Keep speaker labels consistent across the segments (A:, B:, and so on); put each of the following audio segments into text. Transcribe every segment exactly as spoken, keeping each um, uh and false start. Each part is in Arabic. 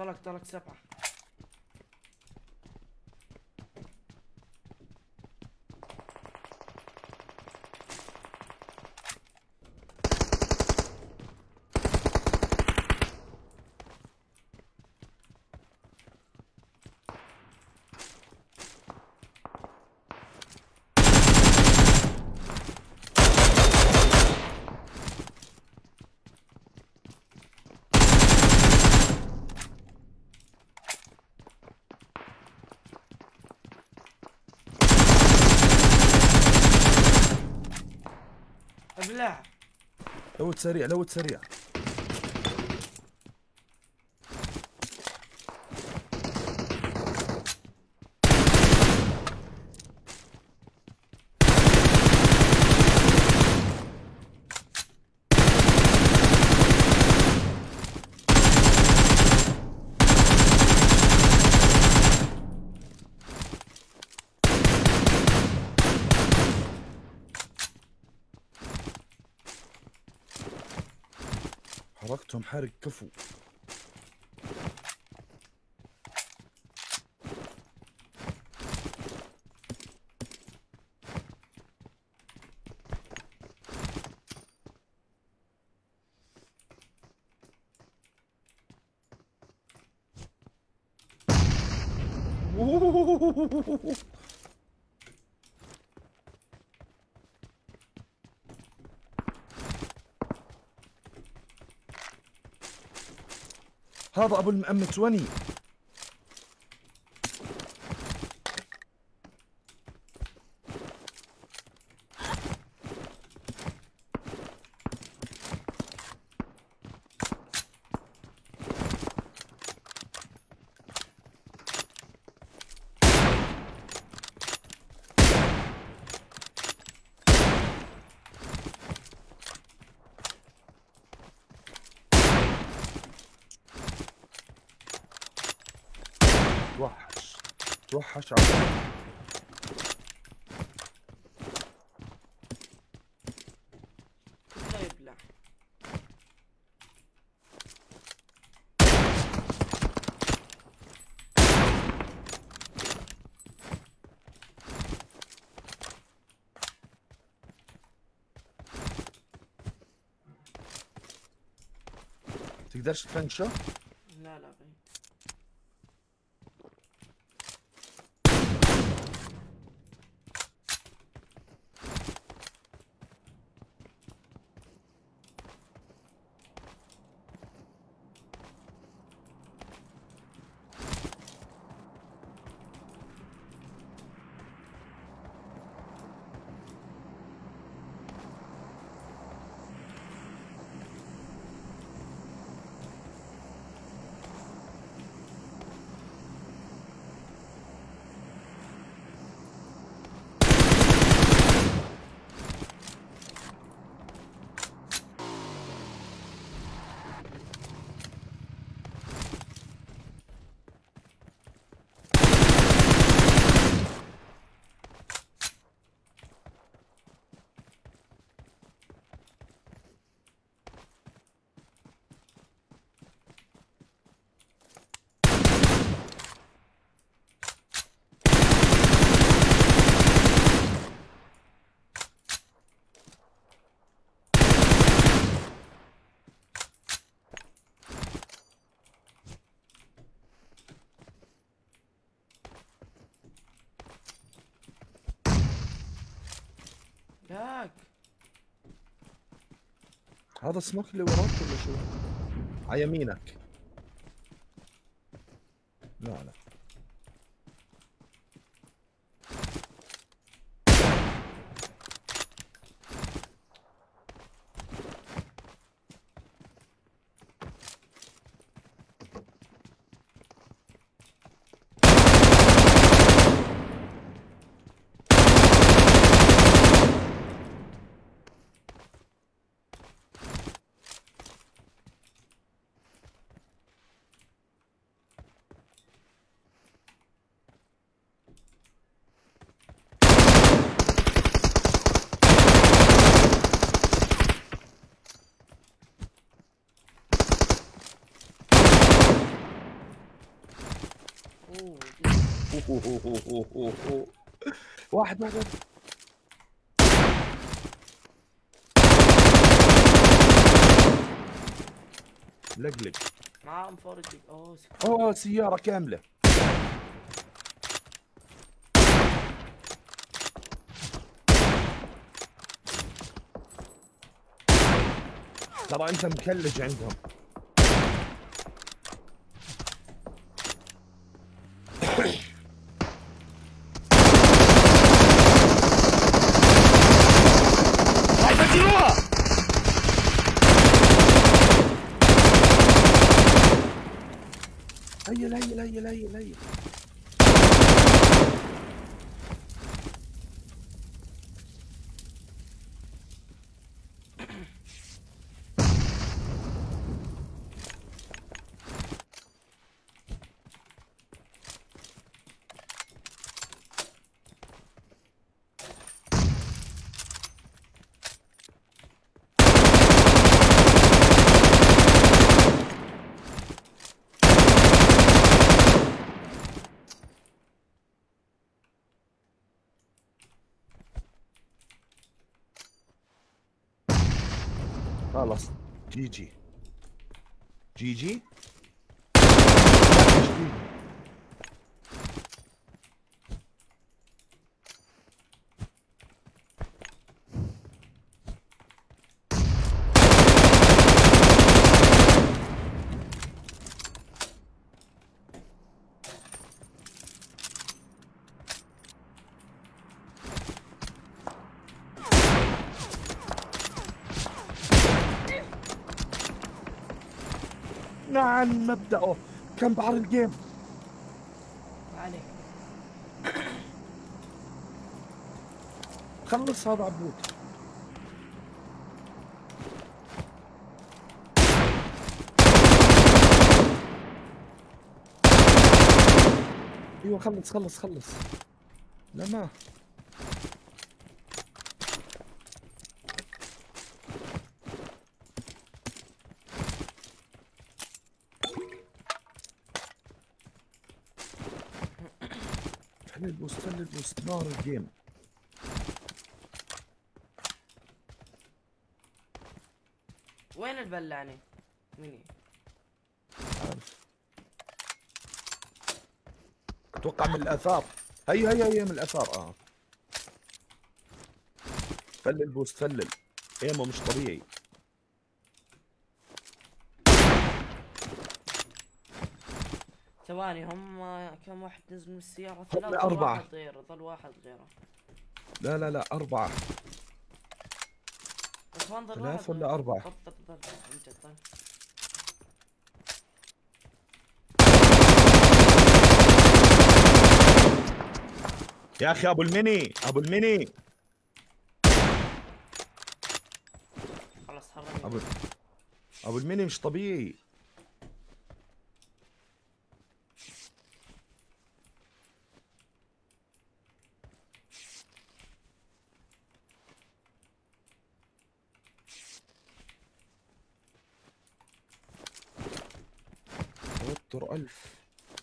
A: طلق طلق سبعة. ابلع.
B: لوت سريع لوت سريع. حركتهم حرق كفو. هذا ابو الام عشرين. توحش توحش على
A: لا يبلع.
B: تقدرش تفنشه؟
A: لا لا بعيد. ياك
B: هذا السموك اللي وراك ولا شو؟ على يمينك. لا لا واحد واحد. لقلق.
A: معاهم فورجي. اوه سك-
B: اوه سيارة كاملة. ترى انت مكلج عندهم. راح يفجروها. هيا هيا هيا هيا هيا. خلاص جي جي جي جي. نعم مبدأه كم بحر الجيم.
A: عليك.
B: خلص هذا عبود. ايوه خلص خلص خلص. لا ما خلي البوست خلي البوست نار الجيم.
A: وين البلاني؟ مني؟
B: عارف. اتوقع من الاثار. هي هي هي من الاثار. اه فلل البوست فلل. ايمو مش طبيعي.
A: ثواني، هم كم واحد نزل من السيارة؟
B: هم
A: ثلاثة. ظل
B: أربعة.
A: واحد غيره، ظل واحد غيره.
B: لا لا لا أربعة.
A: اخوان ظل
B: ثلاث
A: واحد
B: ولا
A: غيره.
B: أربعة؟
A: ظل ظل ظل عن جد ظل.
B: يا أخي أبو المني أبو المني.
A: خلاص حرمني.
B: أبو أبو المني مش طبيعي. توتر ألف.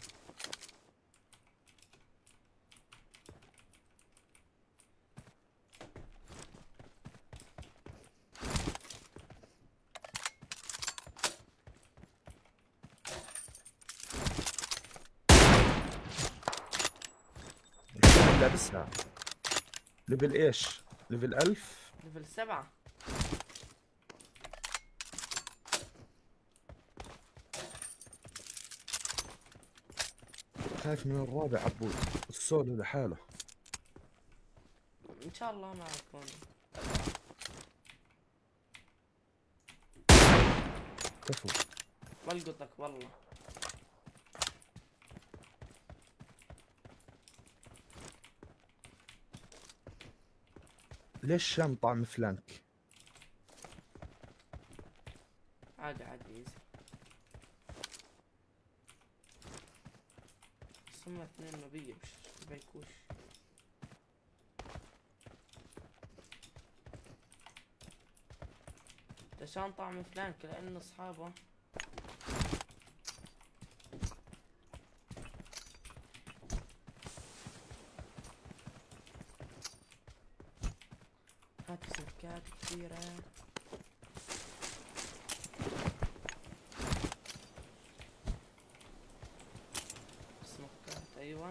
B: لابسها ليفل ايش؟ ليفل ألف.
A: ليفل سبعة.
B: خايف من الرابع عبود. السولو لحاله.
A: ان شاء الله ما اكون.
B: كفو.
A: والقطك والله.
B: ليش شام طعم فلانك؟
A: عادي عادي ايزي. بس هم اثنين نبيه مش بيكوش. عشان طعم فلانك لان اصحابه سموكات سموكات كثيرة. سموكات ايوه.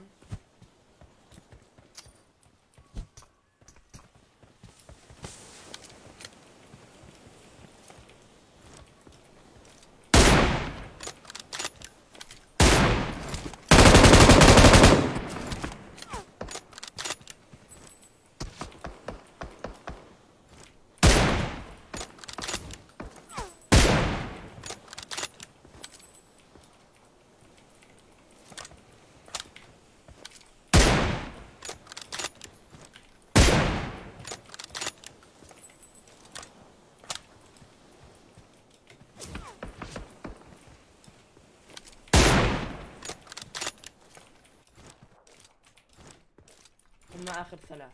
A: هم اخر ثلاث.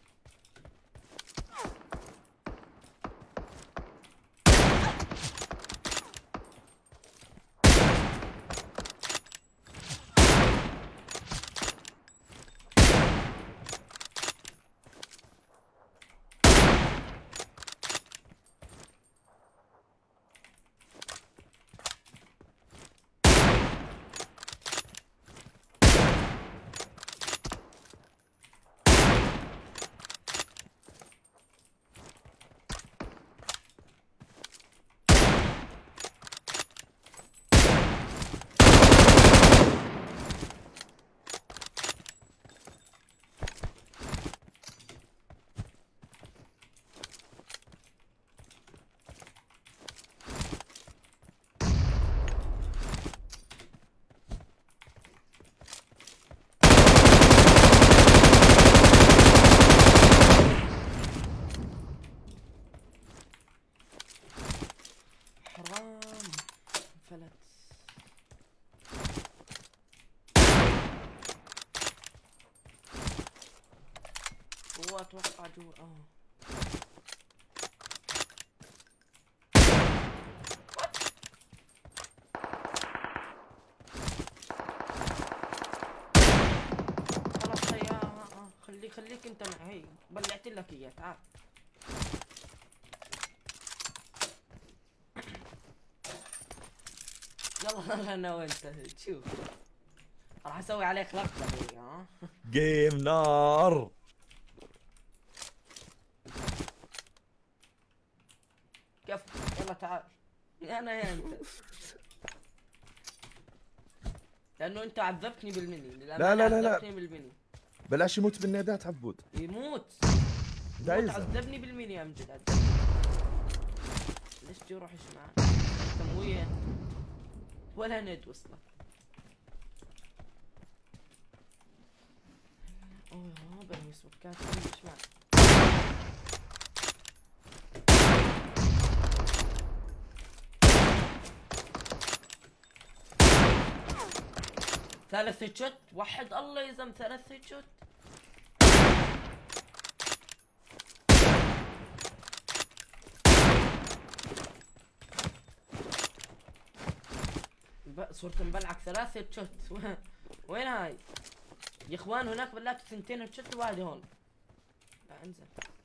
A: حرام فلت. هو اتوقع جوا اه خلاص هيا اه اه خليك خليك انت معي. بلعت لك اياه تعال. يلا انا وانت شوف راح اسوي عليك لقطة هي ها.
B: جيم نار.
A: كيف يلا تعال يا انا يا انت. لانه انت عذبتني بالمني.
B: لا لا لا لا
A: عذبتني بالمني.
B: بلاش يموت بالنادات عبود.
A: يموت
B: لا
A: يموت.
B: يزعل.
A: عذبني بالمني يا امجد عذبني. ليش تجي روحش معك تمويه ولا ند وصلك. اوه بني سمكات ليش معك. ثالث هيد شوت. وحد الله يزم ثلاث هيد شوت. صرت مبلعك ثلاث هيد شوت. وين هاي يا اخوان؟ هناك بلعت ثنتين هيد شوت وواحد هون. لا انزل.